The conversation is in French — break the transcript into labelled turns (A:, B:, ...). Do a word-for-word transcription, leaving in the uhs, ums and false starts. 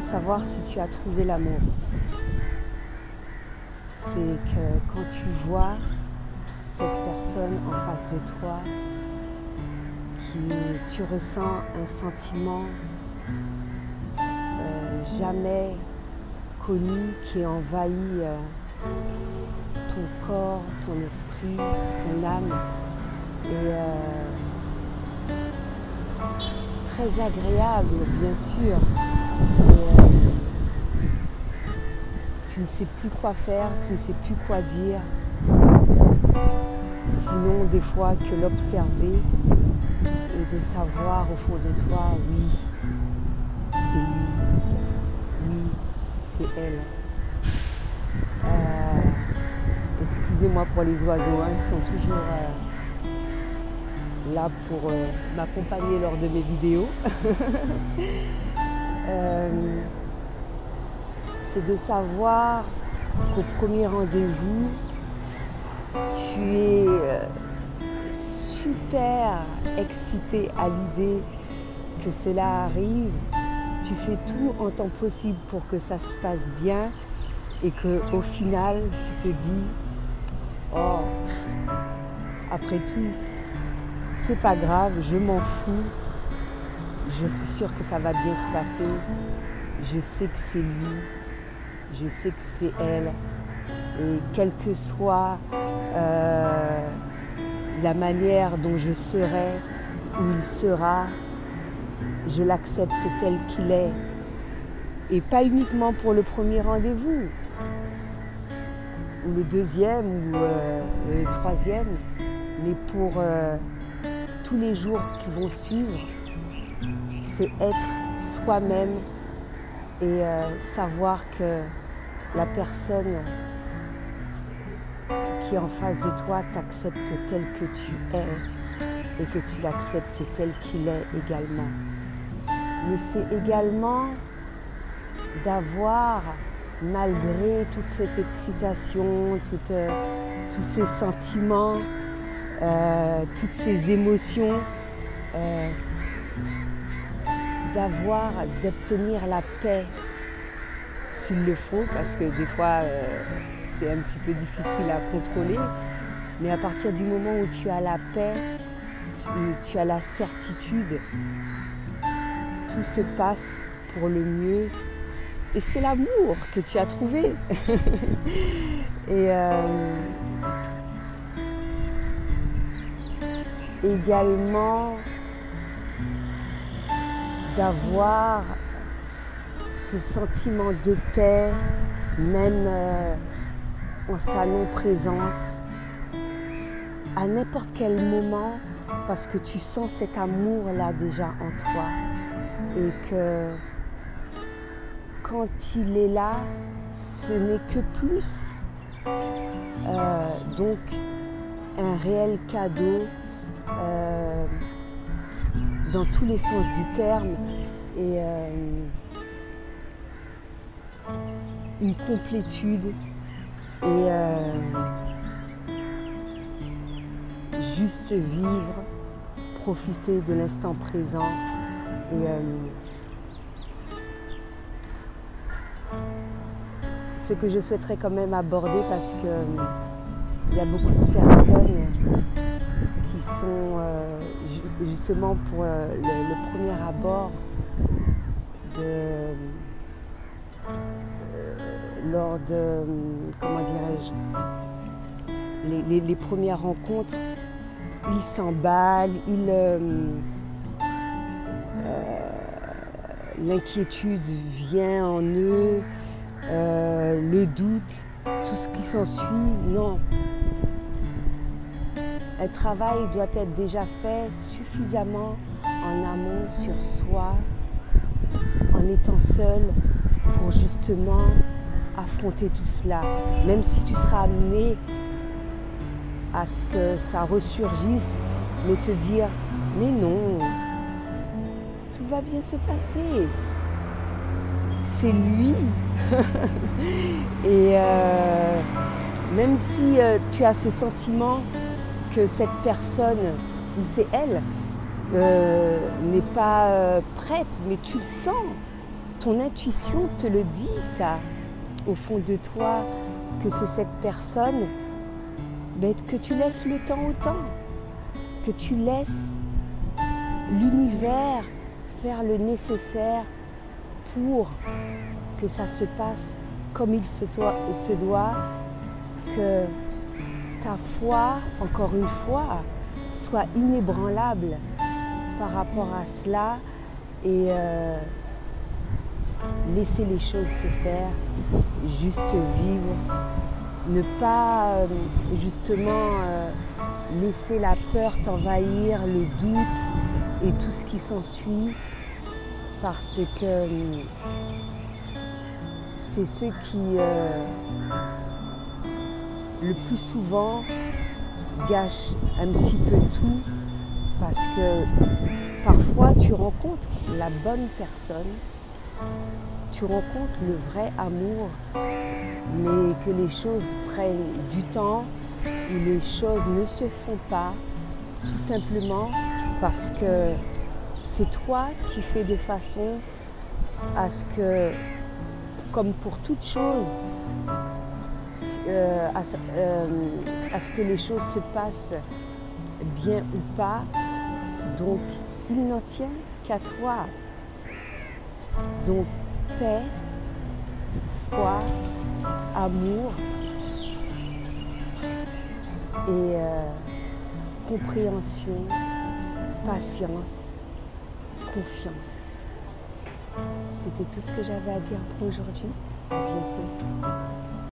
A: savoir si tu as trouvé l'amour. C'est que quand tu vois cette personne en face de toi, qui tu ressens un sentiment euh, jamais connu qui envahit euh, ton corps, ton esprit, ton âme, et euh, très agréable bien sûr. Et, euh, tu ne sais plus quoi faire, tu ne sais plus quoi dire, sinon des fois que l'observer et de savoir au fond de toi, oui, c'est lui, oui, c'est elle. Euh, excusez-moi pour les oiseaux, hein, ils sont toujours euh, là pour euh, m'accompagner lors de mes vidéos. euh, c'est de savoir qu'au premier rendez-vous, tu es euh, super excité à l'idée que cela arrive. Tu fais tout en temps possible pour que ça se passe bien et qu'au final, tu te dis « Oh, après tout, c'est pas grave, je m'en fous. Je suis sûre que ça va bien se passer. Je sais que c'est lui. Je sais que c'est elle. Et quelle que soit euh, la manière dont je serai, où il sera, je l'accepte tel qu'il est. Et pas uniquement pour le premier rendez-vous, ou le deuxième, ou euh, le troisième, mais pour euh, tous les jours qui vont suivre. C'est être soi-même et euh, savoir que la personne qui est en face de toi t'accepte tel que tu es et que tu l'acceptes tel qu'il est également. Mais c'est également d'avoir, malgré toute cette excitation, toute, euh, tous ces sentiments, euh, toutes ces émotions, euh, d'avoir, d'obtenir la paix s'il le faut, parce que des fois euh, c'est un petit peu difficile à contrôler, mais à partir du moment où tu as la paix, tu, tu as la certitude, tout se passe pour le mieux et c'est l'amour que tu as trouvé. Et euh, également d'avoir ce sentiment de paix, même euh, en sa non-présence, à n'importe quel moment, parce que tu sens cet amour-là déjà en toi. Et que quand il est là, ce n'est que plus. Euh, donc, un réel cadeau euh, dans tous les sens du terme. Et euh, une complétude et euh, juste vivre, profiter de l'instant présent et euh, ce que je souhaiterais quand même aborder, parce que euh, il y a beaucoup de personnes qui sont euh, justement pour euh, le, le premier abord de euh, lors de, comment dirais-je, les, les, les premières rencontres, ils s'emballent, ils, euh, euh, l'inquiétude vient en eux, euh, le doute, tout ce qui s'ensuit, non. Un travail doit être déjà fait suffisamment en amont sur soi, en étant seul, pour justement affronter tout cela. Même si tu seras amené à ce que ça ressurgisse, mais te dire, mais non, tout va bien se passer. C'est lui. Et euh, même si euh, tu as ce sentiment que cette personne, ou c'est elle, euh, n'est pas euh, prête, mais tu le sens. ton intuition te le dit, ça, au fond de toi, que c'est cette personne, ben, que tu laisses le temps au temps, que tu laisses l'univers faire le nécessaire pour que ça se passe comme il se doit, se doit, que ta foi, encore une fois, soit inébranlable par rapport à cela et euh, laisser les choses se faire, juste vivre, ne pas euh, justement euh, laisser la peur t'envahir, le doute et tout ce qui s'ensuit, parce que euh, c'est ce qui, euh, le plus souvent, gâche un petit peu tout, parce que parfois tu rencontres la bonne personne, tu rencontres le vrai amour, mais que les choses prennent du temps, ou les choses ne se font pas, tout simplement parce que c'est toi qui fais de façon à ce que, comme pour toute chose, euh, à, euh, à ce que les choses se passent bien ou pas. Donc, il n'en tient qu'à toi. Donc, paix, foi, amour et euh, compréhension, patience, confiance. C'était tout ce que j'avais à dire pour aujourd'hui. À bientôt.